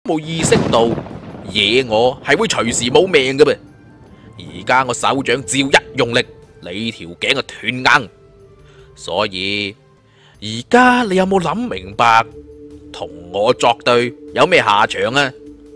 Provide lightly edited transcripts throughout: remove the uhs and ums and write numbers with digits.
冇意識到惹我係會隨時冇命嘅噃。而家我手掌照一用力，你條頸就斷硬。所以而家你有冇諗明白同我作對有咩下場啊？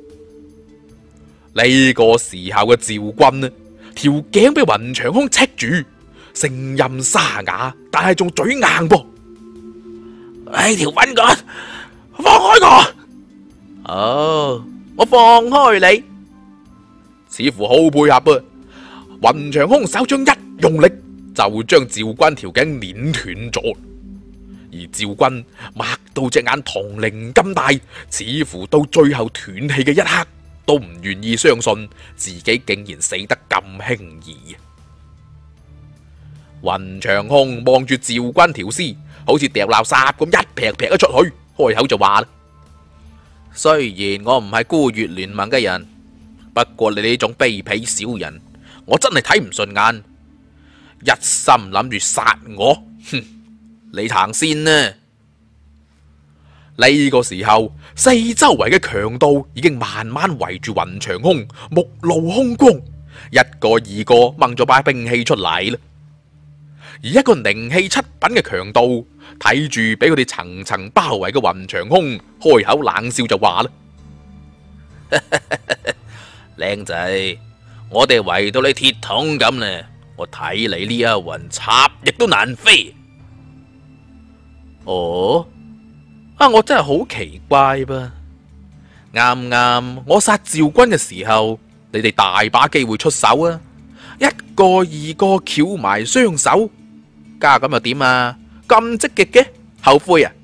呢個時候嘅趙軍呢，條頸俾雲長空戚住，聲音沙啞，但係仲嘴硬噃。你條粉幹，放開我！哦，我放開你，似乎好配合噃。雲長空手掌一用力，就將趙軍條頸碾斷咗。而趙軍擘到隻眼銅鈴咁大，似乎到最後斷氣嘅一刻，都唔願意相信自己竟然死得咁輕易。雲長空望住趙軍條屍，好似掉垃圾咁一劈劈咗出去，開口就話啦：雖然我唔係孤月聯盟嘅人，不過你呢種卑鄙小人，我真係睇唔順眼，一心諗住殺我，哼！你行先呢？呢個時候，四周圍嘅強盜已經慢慢圍住雲長空，目露凶光，一個二個掹咗把兵器出嚟啦。而一個寧氣七品嘅強盜睇住俾佢哋層層包圍嘅雲長空，開口冷笑就話啦：靚仔，我哋圍到你鐵桶咁呢，我睇你呢一雲插翼都難飛。哦，我真係好奇怪噃！啱啱我殺趙軍嘅時候，你哋大把機會出手啊，一個二個翹埋雙手，家咁又點啊？咁積極嘅，後悔啊！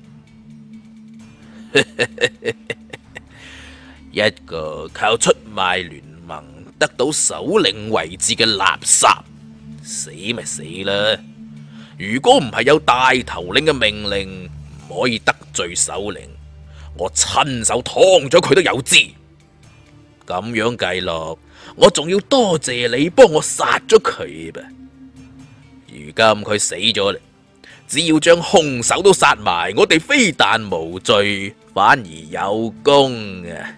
一個靠出賣聯盟得到首領位置嘅垃圾，死咪死啦！如果唔係有大頭領嘅命令，唔可以得罪首領，我親手劏咗佢都有知。咁樣計落，我仲要多謝你幫我殺咗佢噃。如今佢死咗啦，只要將兇手都殺埋，我哋非但無罪，反而有功啊！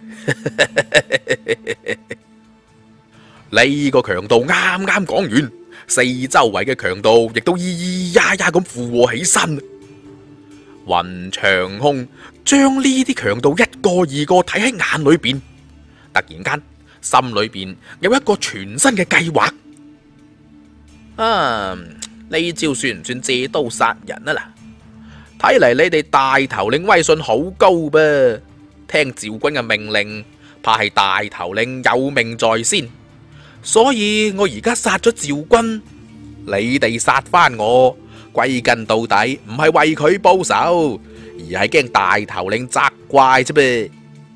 呢個強盜啱啱講完，四周圍嘅強盜亦都咿咿呀呀咁附和起身。雲長空將呢啲強盜一個二個睇喺眼裏邊，突然間心裏邊有一個全新嘅計劃。呢招算唔算借刀殺人啊？嗱，睇嚟你哋大頭領威信好高噃，聽趙軍嘅命令，怕係大頭領有命在先。所以我而家殺咗趙軍，你哋殺翻我，歸根到底唔係為佢報仇，而係驚大頭領責怪啫噃。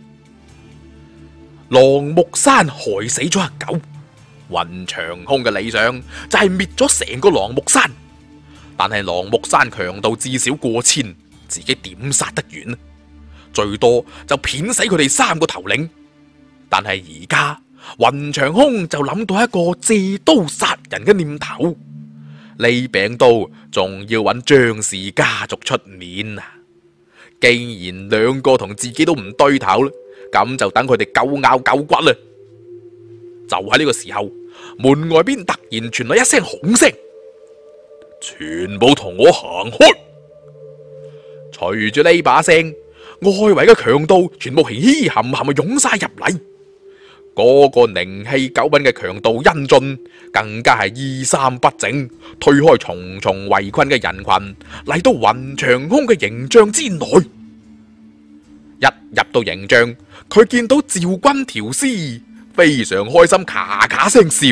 狼木山害死咗阿狗，雲長空嘅理想就係滅咗成個狼木山，但係狼木山強盜至少過千，自己點殺得完？最多就片死佢哋3個頭領。但係而家雲長空就諗到一個借刀殺人嘅念頭，呢柄刀仲要揾張氏家族出面啊！既然兩個同自己都唔對頭啦，咁就等佢哋狗咬狗骨啦！就喺呢個時候，門外邊突然傳來一聲吼聲，全部同我行開！隨住呢把聲，外圍嘅強盜全部嘻嘻冚冚咁湧晒入嚟。嗰個寧氣9品嘅強盜殷俊更加係衣衫不整，推開重重圍困嘅人群，嚟到雲長空嘅營帳之內。一入到營帳，佢見到趙軍條屍，非常開心，咔咔聲笑。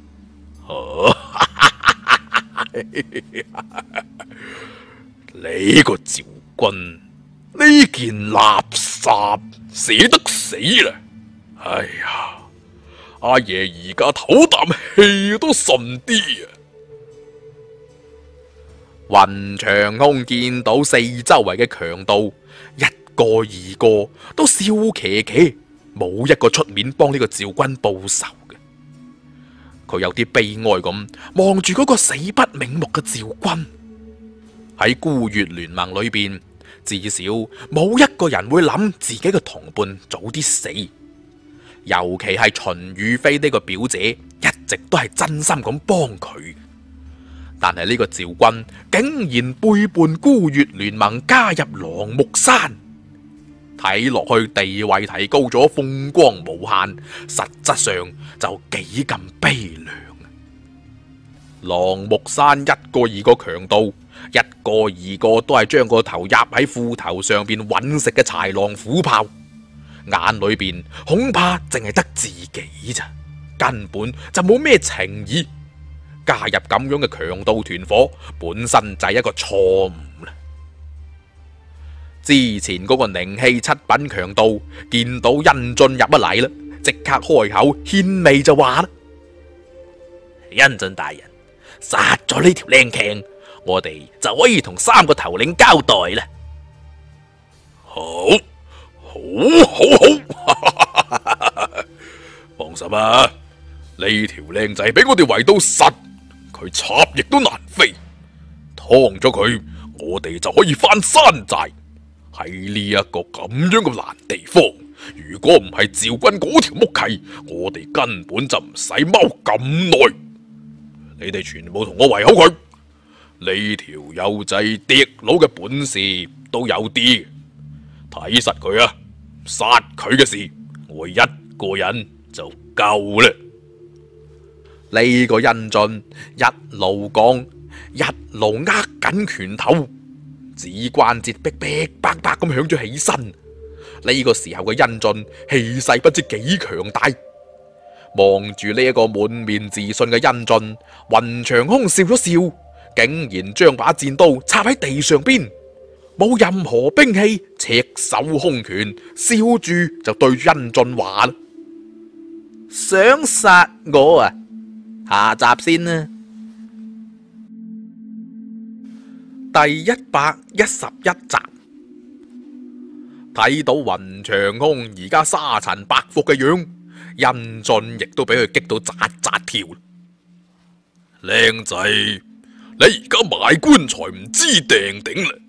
呢個趙軍呢件垃圾，捨得死啦！哎呀，阿爺而家唞啖氣都順啲啊！雲長空見到四周圍嘅強盜，一個二個都笑騎騎，冇一個出面幫呢個趙軍報仇嘅。佢有啲悲哀咁望住嗰個死不瞑目嘅趙軍。喺孤月聯盟裏邊， 至少冇一個人會諗自己嘅同伴早啲死，尤其係秦羽飛呢個表姐一直都係真心咁幫佢。但係呢個趙軍竟然背叛孤越聯盟，加入狼木山，睇落去地位提高咗，風光無限，實質上就幾咁悲涼。狼木山一個二個強盜，一個二個都係將個頭入喺褲頭上邊揾食嘅豺狼虎豹，眼裏邊恐怕淨係得自己咋，根本就冇咩情義。加入咁樣嘅強盜團伙，本身就係一個錯誤啦。之前嗰個寧氣七品強盜見到殷晉入咗嚟啦，即刻開口獻媚就話啦：殷晉大人，殺咗呢條靚強，我哋就可以同3個頭領交代啦。好，放心啊，呢條靚仔俾我哋圍到實，佢插翼都難飛，劏咗佢，我哋就可以翻山寨。喺呢一個咁樣嘅爛地方，如果唔係趙軍嗰條木契，我哋根本就唔使踎咁耐。你哋全部同我圍好佢，呢條友仔跌佬嘅本事都有啲，睇實佢啊！殺佢嘅事，我一個人就夠啦。呢個殷晉一路講，一路握緊拳頭，指關節逼逼白白咁響咗起身。呢個時候嘅殷晉氣勢不知幾強大，望住呢一個滿面自信嘅殷晉，雲長空笑咗笑，竟然將把戰刀插喺地上邊，冇任何兵器，赤手空拳，笑住就對殷晉話：想殺我啊？下集先啦。第111集，睇到雲長空而家沙塵白phục嘅樣，殷晉亦都俾佢激到扎扎跳。靚仔，你而家買棺材唔知定定啦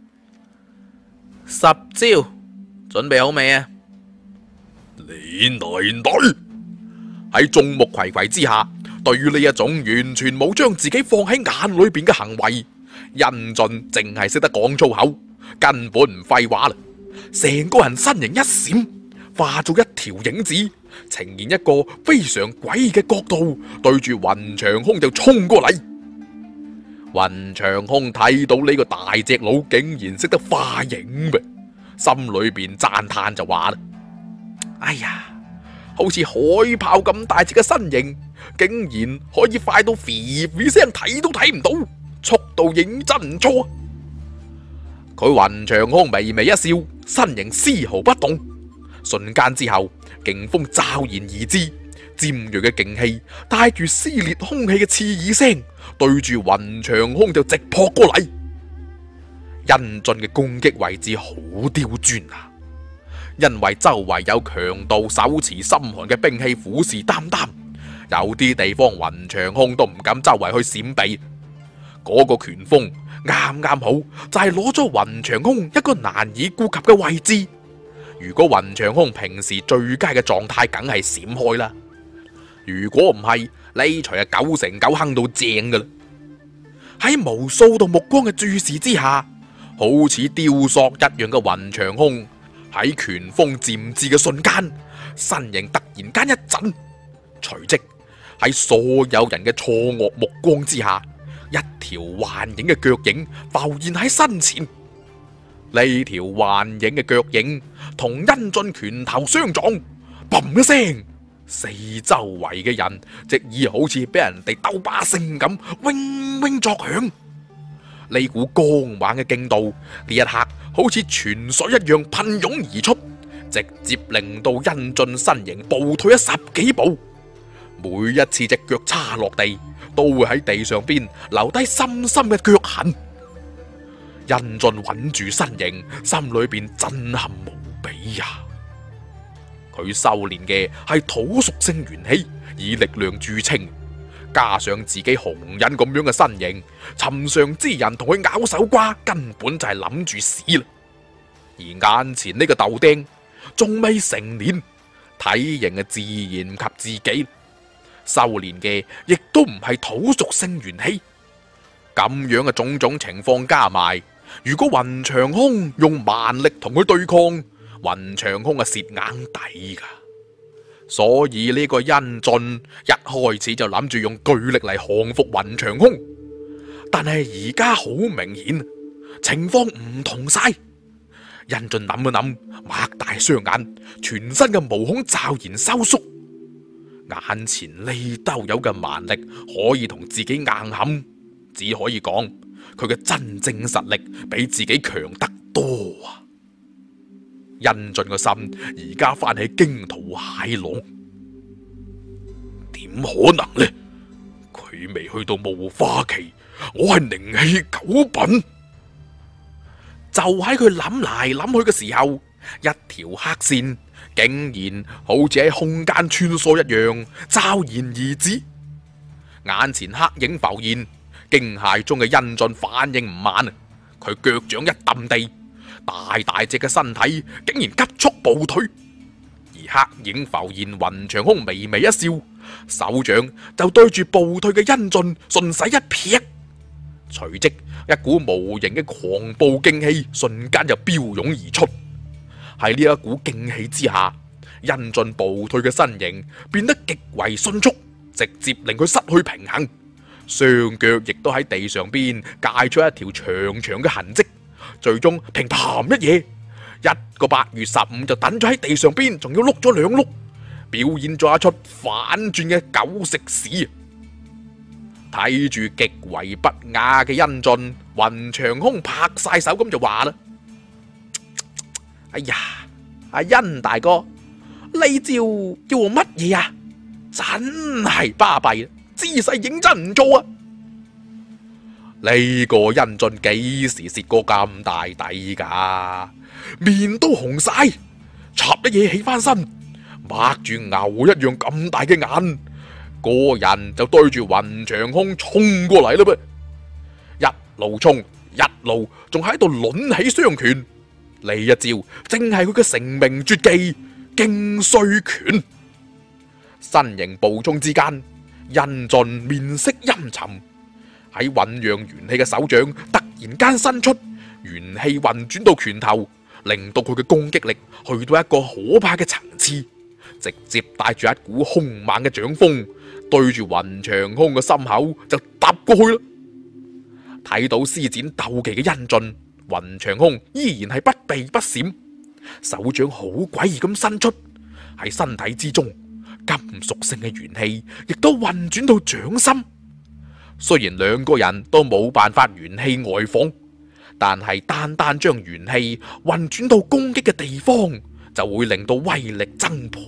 ？10招，準備好未啊？你奶奶！喺眾目睽睽之下，對於呢一種完全冇將自己放喺眼裏邊嘅行為，殷晉淨係識得講粗口，根本唔廢話啦。成個人身形一閃，化做一條影子，呈現一個非常詭異嘅角度，對住雲長空就衝過嚟。雲長空睇到呢個大隻佬竟然識得化影嘅，心裏邊讚嘆就話啦：哎呀，好似海豹咁大隻嘅身形，竟然可以快到肥肥聲睇都睇唔到，速度認真唔錯。佢雲長空微微一笑，身形絲毫不動。瞬間之後，勁風驟然而至，尖銳嘅勁氣帶住撕裂空氣嘅刺耳聲，對住雲長空就直撲過嚟。殷晉嘅攻擊位置好刁鑽啊，因為周圍有強盜手持心寒嘅兵器虎視眈眈，有啲地方雲長空都唔敢周圍去閃避。嗰個拳風啱啱好就係攞咗雲長空一個難以顧及嘅位置。如果雲長空平時最佳嘅狀態，梗係閃開啦。如果唔係，呢錘係9成9坑到正噶啦。喺無數道目光嘅注視之下，好似雕塑一樣嘅雲長空喺拳風漸至嘅瞬間，身形突然間一震，隨即喺所有人嘅錯愕目光之下，一條幻影嘅腳影浮現喺身前。呢條幻影嘅腳影同殷晉拳頭相撞，砰一聲，四周圍嘅人直以好似俾人哋兜巴星咁嗡嗡作響。呢股剛猛嘅勁度，呢一刻好似泉水一樣噴湧而出，直接令到殷晉身形暴退咗10幾步。每一次隻腳叉落地，都會喺地上邊留低深深嘅腳痕。殷晉穩住身形，心裏邊震撼無比呀！佢修煉嘅係土屬性元氣，以力量著稱，加上自己紅忍咁樣嘅身形，尋常之人同佢咬手瓜，根本就係諗住死啦！ 而眼前呢個豆丁仲未成年，體型自然唔及自己，修煉嘅亦都唔係土屬性元氣。咁樣嘅種種情況加埋，如果雲長空用蠻力同佢對抗，雲長空係蝕硬底噶。所以呢個殷駿一開始就諗住用巨力嚟降服雲長空，但係而家好明顯情況唔同晒。殷駿諗一諗，擘大雙眼，全身嘅毛孔驟然收縮，眼前呢兜有嘅蠻力可以同自己硬撼，只可以講佢嘅真正實力比自己強得多啊！殷駿個心而家翻起驚濤駭浪，點可能呢？佢未去到霧化期，我係靈氣九品。就喺佢諗嚟諗去嘅時候，一條黑線竟然好似喺空間穿梭一樣驟然而至，眼前黑影浮現。驚駭中嘅殷駿反應唔慢，佢腳掌一揼地，大大隻嘅身體竟然急速暴退。而黑影浮現，雲長空微微一笑，手掌就對住暴退嘅殷駿順勢一劈，隨即一股無形嘅狂暴勁氣瞬間就飆湧而出。喺呢一股勁氣之下，殷駿暴退嘅身形變得極為迅速，直接令佢失去平衡。雙腳亦都喺地上邊界出一條長長嘅痕跡，最終平嘭一嘢，一個8月15就等咗喺地上邊，仲要碌咗2碌，表現咗一出反轉嘅狗食屎。睇住極為不雅嘅殷駿，雲長空拍晒手咁就話啦：哎呀，阿殷大哥，呢招叫我乜嘢啊？真係巴閉，姿勢認真唔做啊！呢個殷駿幾時蝕過咁大底噶？面都紅晒，插一嘢起翻身，擘住牛一樣咁大嘅眼，個人就對住雲長空衝過嚟啦噃！一路衝，一路仲喺度掄起雙拳，呢一招正係佢嘅成名絕技勁碎拳。身形暴衝之間，殷駿面色陰沉，喺醞釀元氣嘅手掌突然間伸出，元氣運轉到拳頭，令到佢嘅攻擊力去到一個可怕嘅層次，直接帶住一股兇猛嘅掌風，對住雲長空嘅心口就揼過去啦。睇到施展鬥技嘅殷駿，雲長空依然係不避不閃，手掌好詭異咁伸出，喺身體之中金屬性嘅元氣亦都運轉到掌心。雖然兩個人都冇辦法元氣外放，但係單單將元氣運轉到攻擊嘅地方，就會令到威力增倍。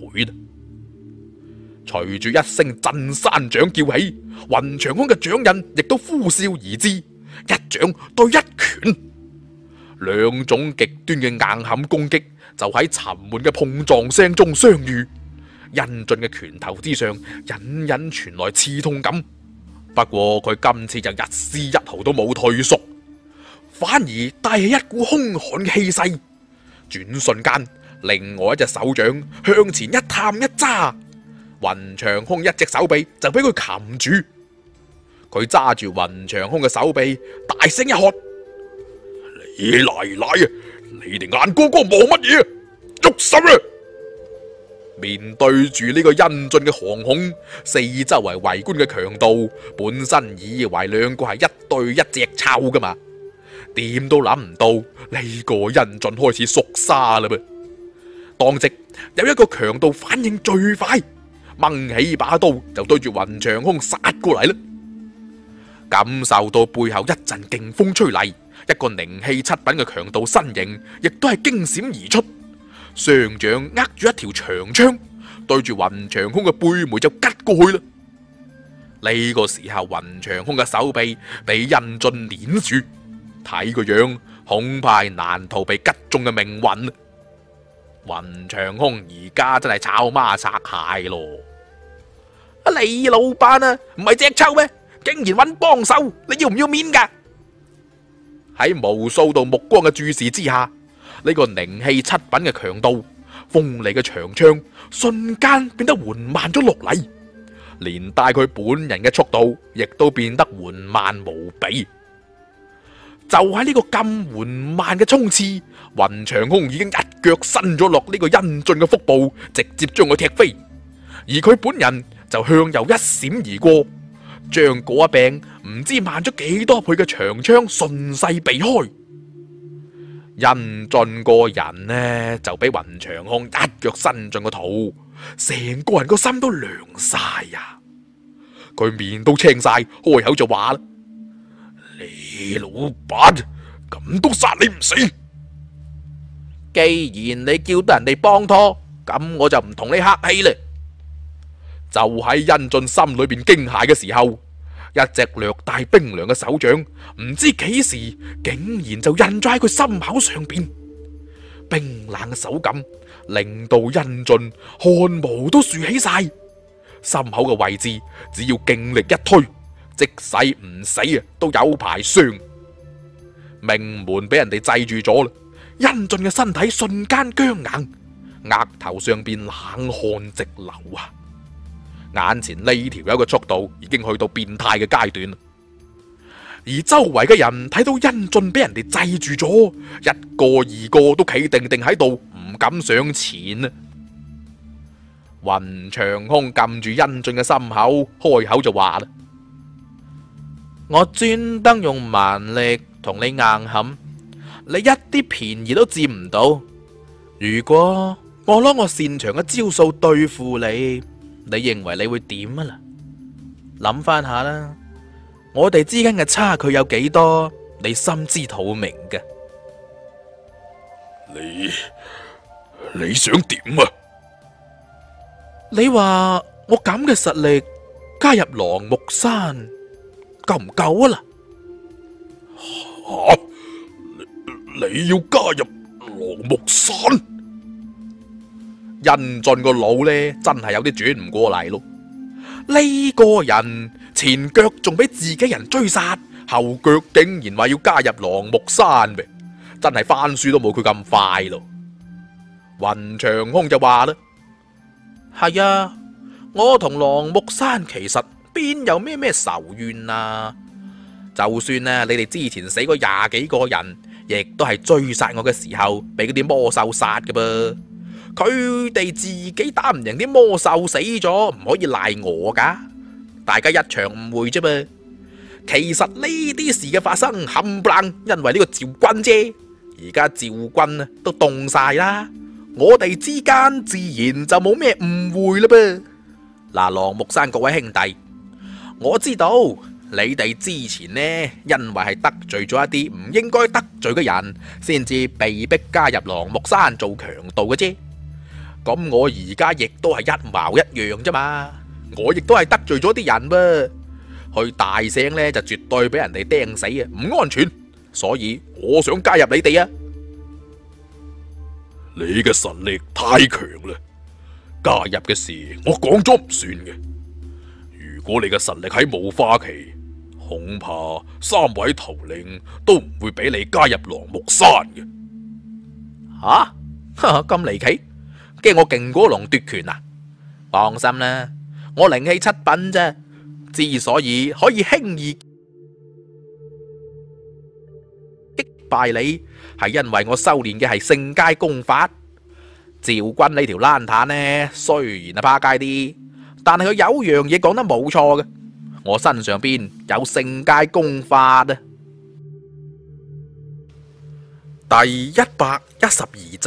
隨住一聲震山掌叫起，雲長空嘅掌印亦都呼嘯而至，一掌對一拳，兩種極端嘅硬撼攻擊就喺沉悶嘅碰撞聲中相遇。殷駿嘅拳頭之上隱隱傳來刺痛感，不過佢今次就一絲一毫都冇退縮，反而帶起一股兇悍嘅氣勢。轉瞬間，另外一隻手掌向前一探一揸，雲長空一隻手臂就俾佢擒住。佢揸住雲長空嘅手臂，大聲一喝：你奶奶啊！你哋眼光光望乜嘢？喐手啦！面對住呢個殷駿嘅惶恐，四周圍圍觀嘅強盜本身以為兩個係一對一隻抽噶嘛，點都諗唔到呢個殷駿開始縮沙啦噃。當即有一個強盜反應最快，掹起把刀就對住雲長空殺過嚟啦。感受到背後一陣勁風吹嚟，一個靈氣7品嘅強盜身形亦都係驚閃而出，雙掌握住一條長槍，對住雲長空嘅背眉就吉過去啦。呢個時候，雲長空嘅手臂俾殷駿捏住，睇個樣恐怕難逃被吉中嘅命運。雲長空而家真係炒孖拆蟹咯！李老闆啊，唔係隻抽咩？竟然揾幫手，你要唔要面噶？喺無數道目光嘅注視之下， 呢個靈氣七品嘅強度，鋒利嘅長槍瞬間變得緩慢咗落嚟，連帶佢本人嘅速度亦都變得緩慢無比。就喺呢個咁緩慢嘅衝刺，雲長空已經一腳伸咗落呢個殷駿嘅腹部，直接將佢踢飛，而佢本人就向右一閃而過，將嗰一柄唔知慢咗幾多倍嘅長槍順勢避開。殷駿個人呢就俾雲長空一腳伸進個肚，成個人個心都涼晒呀！佢面都青晒，開口就話啦：你老闆咁都殺你唔死？既然你叫得人哋幫拖，咁我就唔同你客氣啦。就喺殷駿心裏邊驚駭嘅時候，一隻略帶冰涼嘅手掌，唔知幾時竟然就印咗喺佢心口上邊。冰冷嘅手感令到殷駿汗毛都豎起晒，心口嘅位置只要勁力一推，即使唔死啊都有排傷。命門俾人哋制住咗啦，殷駿嘅身體瞬間僵硬，額頭上邊冷汗直流啊！眼前呢條友嘅速度已經去到變態嘅階段，而周圍嘅人睇到殷駿俾人哋制住咗，一個二個都企定定喺度，唔敢上前啊！雲長空撳住殷駿嘅心口，開口就話啦：我專登用蠻力同你硬撼，你一啲便宜都佔唔到。如果我攞我擅長嘅招數對付你，你認為你會點啊啦？諗翻下啦，我哋之間嘅差距有幾多，你心知肚明嘅。你想點啊？你話我咁嘅實力加入狼木山夠唔夠啊啦？吓！你要加入狼木山？殷駿個腦呢真係有啲轉唔過嚟咯。呢個人前腳仲俾自己人追殺，後腳竟然話要加入狼木山咩？真係翻書都冇佢咁快咯。雲長空就話啦：係啊，我同狼木山其實邊有咩仇怨啊？就算啊，你哋之前死過20幾個人，亦都係追殺我嘅時候俾嗰啲魔獸殺嘅噃。佢哋自己打唔贏啲魔獸死咗，唔可以賴我噶。大家一場誤會啫噃。其實呢啲事嘅發生冚唪唥因為呢個趙軍啫。而家趙軍啊都凍晒啦，我哋之間自然就冇咩誤會啦噃。嗱，狼木山各位兄弟，我知道你哋之前呢，因為係得罪咗一啲唔應該得罪嘅人，先至被逼加入狼木山做強盜嘅啫。咁我而家亦都係一模一樣啫嘛，我亦都係得罪咗啲人噃，去大聲呢就絕對俾人哋釘死啊，唔安全，所以我想加入你哋啊！你嘅實力太強啦，加入嘅事我講咗唔算嘅。如果你嘅實力喺霧化期，恐怕3位頭領都唔會俾你加入狼木山嘅。吓？咁離奇？驚我勁過龍奪權啊？放心啦，我靈氣7品啫，之所以可以輕易擊敗你，係因為我修煉嘅係聖階功法。趙軍呢條爛坦呢，雖然係趴街啲，但係佢有樣嘢講得冇錯嘅，我身上邊有聖階功法啊！第112集。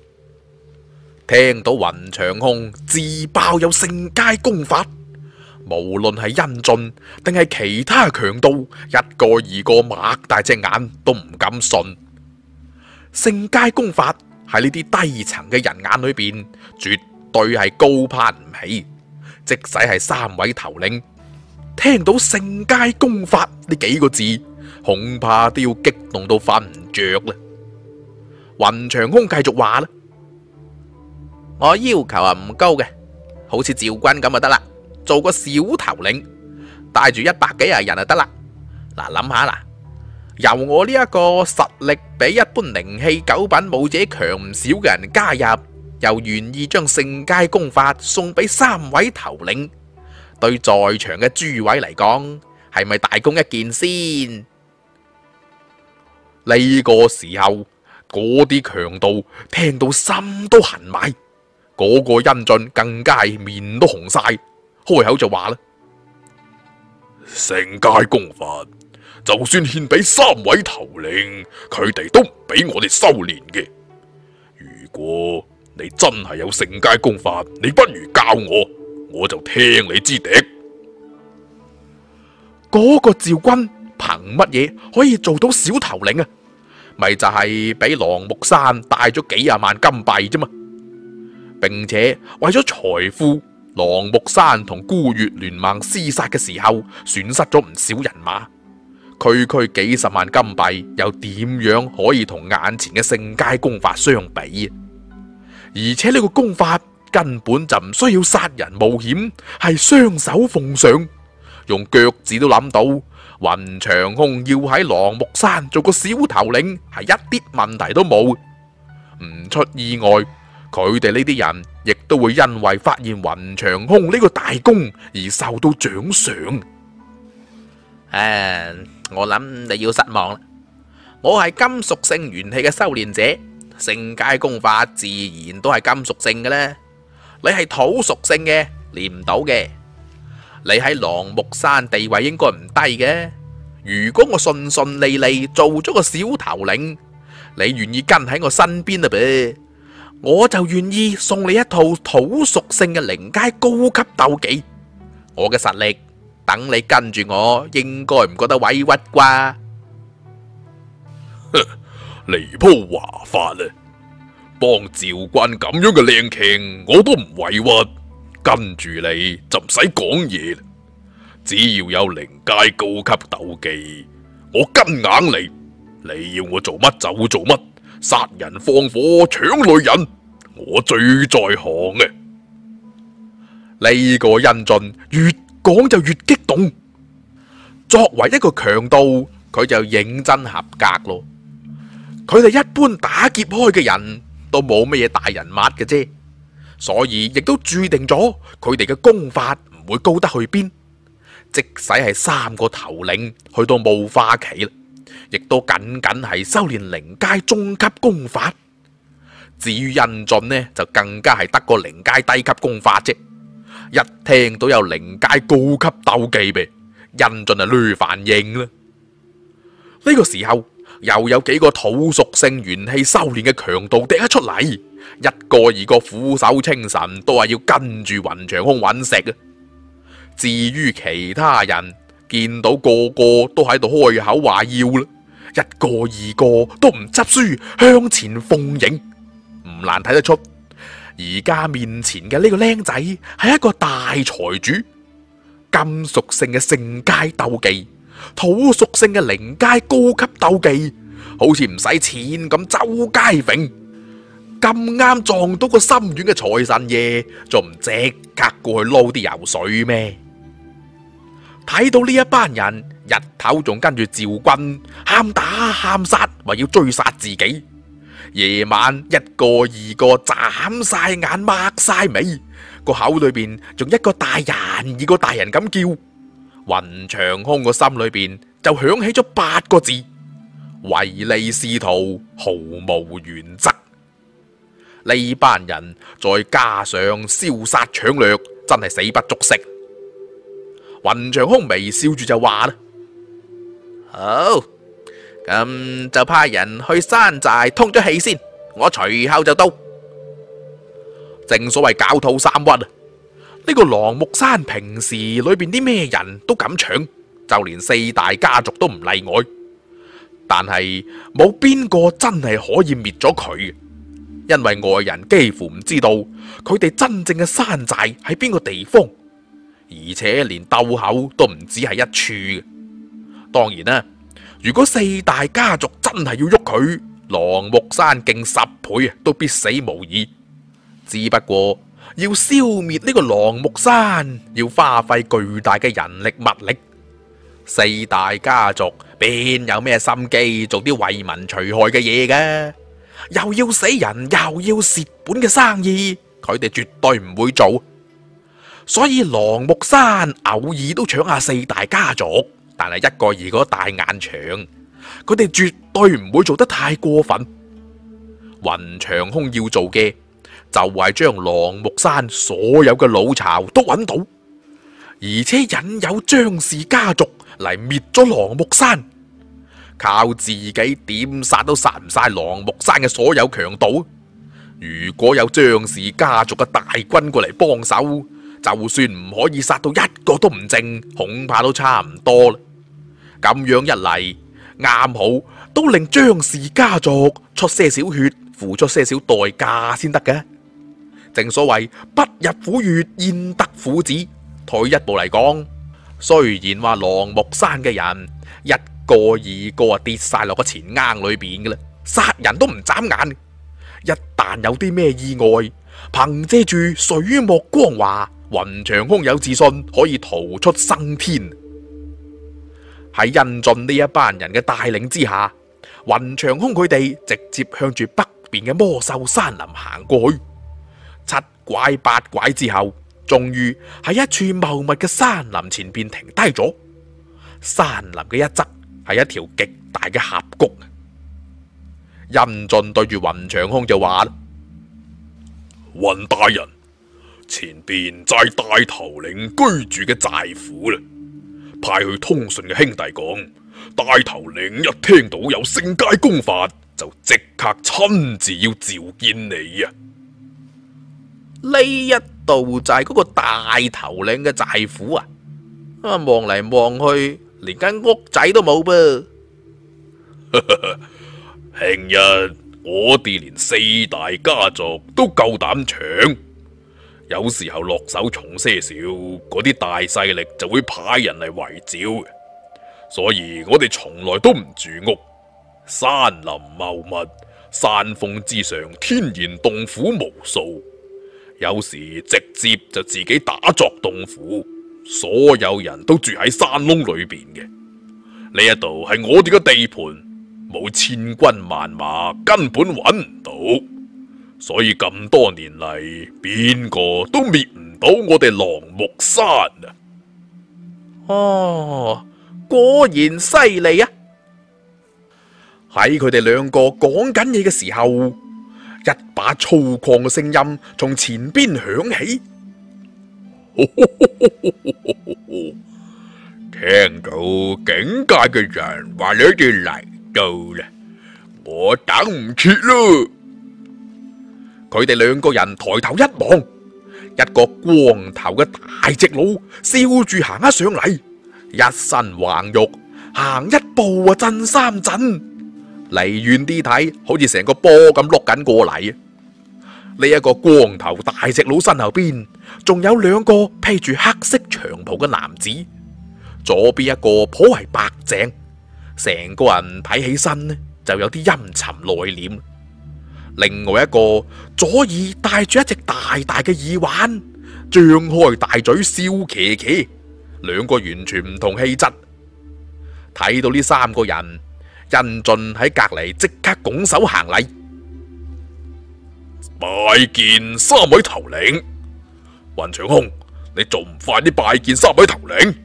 聽到雲長空自爆有聖階功法，無論係殷駿定係其他強盜，一個二個擘大隻眼都唔敢信。聖階功法喺呢啲低層嘅人眼裏邊，絕對係高攀唔起。即使係3位頭領，聽到聖階功法呢幾個字，恐怕都要激動到瞓唔着啦。雲長空繼續話啦。我要求啊唔高嘅，好似趙軍咁就得啦，做個小頭領，帶住100幾人就得啦。嗱，諗下啦， 由我呢一個實力比一般靈氣九品武者強唔少嘅人加入，又願意將聖階功法送俾3位頭領，對在場嘅諸位嚟講，係咪大功一件先？呢個時候，嗰啲強盜聽到心都痕埋，嗰個殷駿更加係面都紅晒，開口就話啦：聖階功法，就算獻俾3位頭領，佢哋都唔俾我哋修煉嘅。如果你真係有聖階功法，你不如教我，我就聽你支笛。嗰個趙軍憑乜嘢可以做到小頭領啊？咪就係俾狼木山帶咗幾廿萬金幣啫嘛，並且為咗財富，狼木山同孤月聯盟廝殺嘅時候，損失咗唔少人馬。區幾十萬金幣，又點樣可以同眼前嘅聖階功法相比啊？而且呢個功法根本就唔需要殺人冒險，係雙手奉上，用腳趾都諗到。雲長空要喺狼木山做個小頭領，係一啲問題都冇。唔出意外，佢哋呢啲人亦都會因為發現雲長空呢個大功而受到獎賞。我諗你要失望啦。我係金屬性元氣嘅修煉者，聖階功法自然都係金屬性嘅啦。你係土屬性嘅，練唔到嘅。你喺狼木山地位應該唔低嘅。如果我順順利利做咗個小頭領，你願意跟喺我身邊啊？唄，我就願意送你一套土屬性嘅靈階高級鬥技。我嘅實力，等你跟住我，應該唔覺得委屈啩？ 離譜華法啊！幫趙軍咁樣嘅靚傾，我都唔委屈，跟住你就唔使講嘢啦。只要有靈階高級鬥技，我跟硬嚟。你要我做乜就做乜，殺人放火搶女人，我最在行嘅。 呢個殷駿越講就越激動。作為一個強盜，佢就認真合格咯。佢哋一般打劫開嘅人都冇乜嘢大人物嘅啫，所以亦都注定咗佢哋嘅功法唔會高得去邊。即使係3個頭領去到霧化期啦，亦都僅僅係修煉靈階中級功法。至於殷駿呢，就更加係得個靈階低級功法啫。一聽到有靈階高級鬥技唄，殷駿就亂反應啦。呢個時候又有幾個土屬性元氣修煉嘅強盜掟咗出嚟，一個二個俯首稱臣，都係要跟住雲長空揾食啊！至於其他人見到個個都喺度開口話要啦，一個二個都唔執輸向前奉迎，唔難睇得出，而家面前嘅呢個僆仔係一個大財主。金屬性嘅聖階鬥技，土屬性嘅靈階高級鬥技，好似唔使錢咁周街揈。咁啱撞到個心軟嘅財神爺，仲唔即刻過去撈啲油水咩？睇到呢一班人日頭仲跟住趙軍喊打喊殺，話要追殺自己，夜晚一個二個眨晒眼擘晒尾，個口裏邊仲一個大人二個大人咁叫。雲長空個心裏邊就響起咗8個字：唯利是圖，毫無原則。呢班人再加上燒殺搶掠，真係死不足惜。雲長空微笑住就話啦：好，咁就派人去山寨通咗氣先，我隨後就到。正所謂狡兔三屈啊！呢個狼木山平時裏邊啲咩人都敢搶，就連4大家族都唔例外。但係冇邊個真係可以滅咗佢，因為外人幾乎唔知道佢哋真正嘅山寨喺邊個地方。而且連竇口都唔止係一處嘅。當然啦，如果4大家族真係要喐佢，狼木山勁10倍啊，都必死無疑。只不過要消滅呢個狼木山，要花費巨大嘅人力物力。4大家族邊有咩心機做啲為民除害嘅嘢㗎？又要死人又要蝕本嘅生意，佢哋絕對唔會做。所以狼木山偶爾都搶下四大家族，但係一個二個大眼長，佢哋絕對唔會做得太過分。雲長空要做嘅就係將狼木山所有嘅老巢都揾到，而且引誘張氏家族嚟滅咗狼木山，靠自己點殺都殺唔晒狼木山嘅所有強盜。如果有張氏家族嘅大軍過嚟幫手，就算唔可以殺到一個都唔剩，恐怕都差唔多啦。咁樣一嚟，啱好都令張氏家族出些少血，付出些少代價先得嘅。正所謂不入虎穴，焉得虎子。退一步嚟講，雖然話狼木山嘅人一個二個跌晒落個錢罌裏邊嘅啦，殺人都唔眨眼。一旦有啲咩意外，憑借住水墨光華，雲長空有自信可以逃出生天。喺殷晉呢一班人嘅帶領之下，雲長空佢哋直接向住北邊嘅魔獸山林行過去。七拐八拐之後，終於喺一處茂密嘅山林前邊停低咗。山林嘅一側係一條極大嘅峽谷。殷晉對住雲長空就話啦： 雲大人，前邊就係大頭領居住嘅寨府啦。派去通訊嘅兄弟講，大頭領一聽到有聖階功法，就即刻親自要召見你啊！ 呢一度就係嗰個大頭領嘅寨府啊！望嚟望去，連間屋仔都冇噃。 平日我哋連四大家族都夠膽搶，有時候落手重些少，嗰啲大勢力就會派人嚟圍剿嘅。所以我哋從來都唔住屋，山林茂密，山峰之上天然洞府無數，有時直接就自己打作洞府，所有人都住喺山窿裏邊嘅。呢一度係我哋嘅地盤。冇千軍萬馬根本揾唔到，所以咁多年嚟，邊個都滅唔到我哋狼木山啊！ 哦，果然犀利啊！喺佢哋兩個講緊嘢嘅時候，一把粗獷嘅聲音從前邊響起。 聽到警戒嘅人話你哋嚟到啦，我等唔切咯。 佢哋兩個人抬頭一望，一個光頭嘅大隻佬笑住行咗上嚟，一身橫肉，行一步啊震三震。離遠啲睇，好似成個波咁碌緊過嚟。呢一個光頭大隻佬身後邊，仲有兩個披住黑色長袍嘅男子，左邊一個頗為白淨。成個人睇起身呢，就有啲陰沉內斂。另外一個左耳戴住一隻大大嘅耳環，張開大嘴笑騎騎，兩個完全唔同氣質。睇到呢三個人，殷晉喺隔籬即刻拱手行禮， 拜見三位頭領。雲長空，你仲唔快啲拜見三位頭領？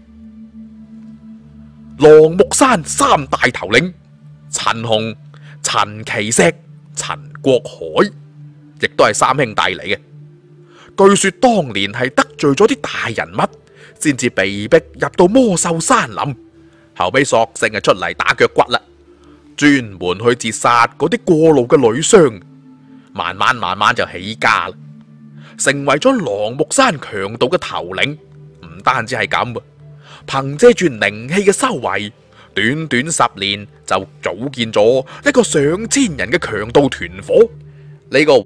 狼木山三大頭領陳洪、陳其石、陳國海，亦都係三兄弟嚟嘅。據說當年係得罪咗啲大人物，先至被逼入到魔獸山林，後尾索性係出嚟打腳骨啦，專門去截殺嗰啲過路嘅女商，慢慢就起家啦，成為咗狼木山強盜嘅頭領。唔單止係咁，憑借住靈氣嘅修為，短短10年就組建咗一個上千人嘅強盜團伙。呢個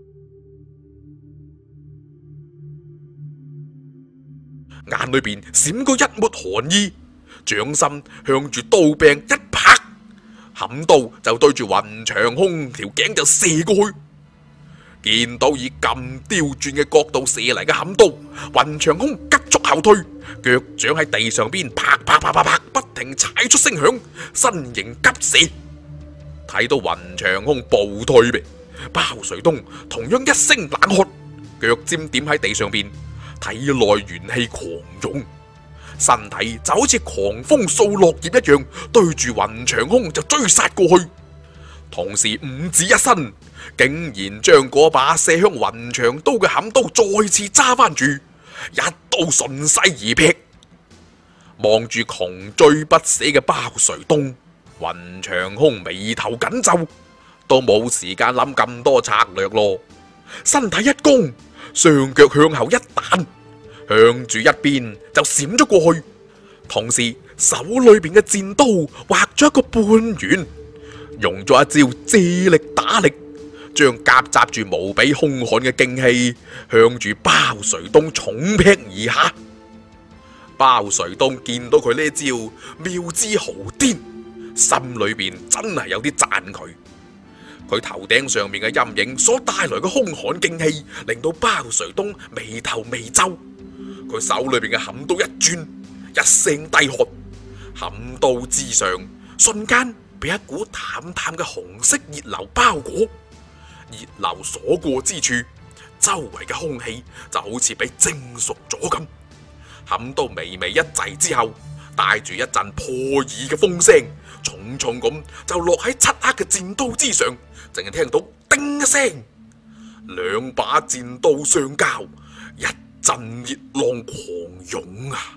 眼裏邊閃過一抹寒意，掌心向住刀柄一拍，砍刀就對住雲長空條頸就射過去。見到以咁刁鑽嘅角度射嚟嘅砍刀，雲長空急速後退，腳掌喺地上邊啪啪啪啪啪不停踩出聲響，身形急射。睇到雲長空暴退唄，包瑞東同樣一聲冷喝，腳尖點喺地上邊，體內元氣狂湧，身體就好似狂風掃落葉一樣，對住雲長空就追殺過去。同時五指一伸，竟然將嗰把射向雲長刀嘅砍刀再次揸翻住，一刀順勢而劈。望住窮追不捨嘅包瑞東，雲長空眉頭緊皺，都冇時間諗咁多策略咯。身體一弓，雙腳向後一彈，向住一邊就閃咗過去，同時手裏邊嘅戰刀畫咗一個半圓，用咗一招借力打力，將夾雜住無比兇悍嘅勁氣向住包瑞東重劈而下。包瑞東見到佢呢招妙之豪顛，心裏邊真係有啲讚佢。佢頭頂上面嘅陰影所帶來嘅兇悍勁氣，令到包瑞東眉頭微皺。佢手裏邊嘅砍刀一轉，一聲低喝，砍刀之上瞬間被一股淡淡嘅紅色熱流包裹。熱流所過之處，周圍嘅空氣就好似被蒸熟咗咁。砍刀微微一滯之後，帶住一陣破耳嘅風聲，重重咁就落喺漆黑嘅戰刀之上，淨係聽到叮一聲，兩把戰刀相交，一陣熱浪狂湧啊！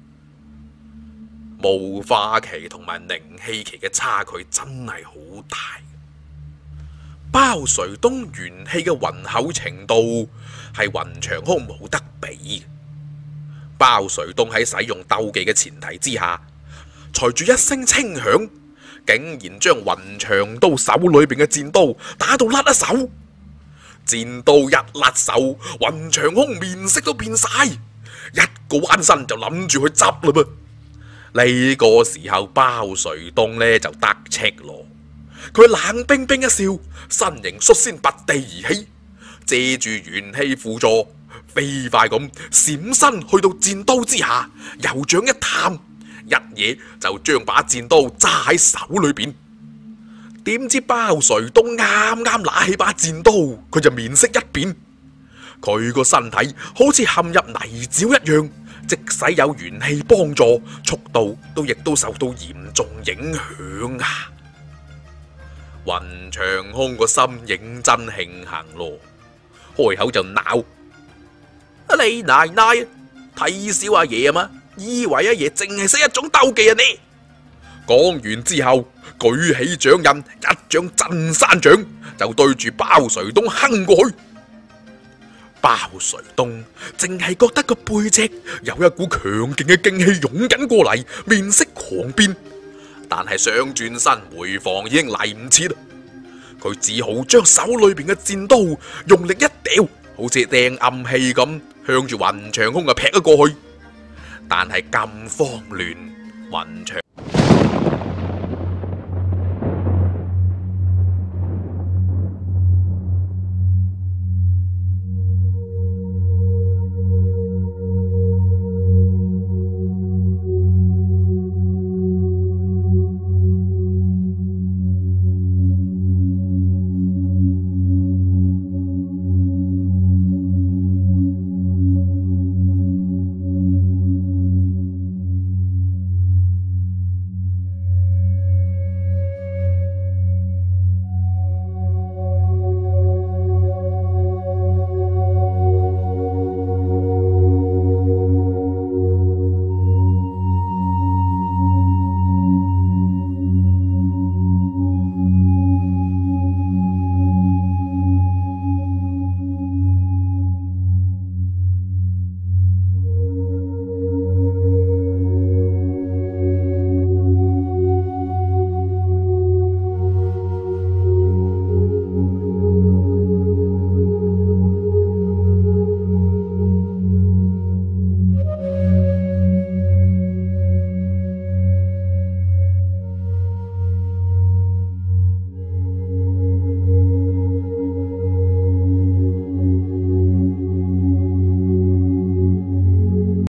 霧化期同埋凝氣期嘅差距真係好大。包瑞東元氣嘅渾厚程度係雲長空冇得比。包瑞東喺使用鬥技嘅前提之下，隨住一聲輕響，竟然將雲長刀手裏邊嘅戰刀打到甩一手。戰刀一甩手，雲長空面色都變晒，一個彎身就諗住去執啦噃。呢個時候包瑞東呢就得戚咯，佢冷冰冰一笑，身形率先拔地而起，借住元氣輔助，飛快咁閃身去到戰刀之下，右掌一探，一嘢就將把戰刀揸喺手裏邊。點知包瑞東啱啱拿起把戰刀，佢就面色一變，佢個身體好似陷入泥沼一樣，即使有元氣幫助，速度亦都受到嚴重影響啊！雲長空個心認真慶幸咯，開口就鬧：你奶奶睇小阿爺啊嘛，以為阿爺淨係識一種鬥技啊你！講完之後，舉起掌印，一掌鎮山掌就對住包瑞東哼過去。包瑞東淨係覺得個背脊有一股強勁嘅勁氣湧緊過嚟，面色狂變，但係想轉身回防已經嚟唔切啦。佢只好將手裏邊嘅戰刀用力一掉，好似掟暗器咁向住雲長空劈咗過去。但係咁慌亂，雲長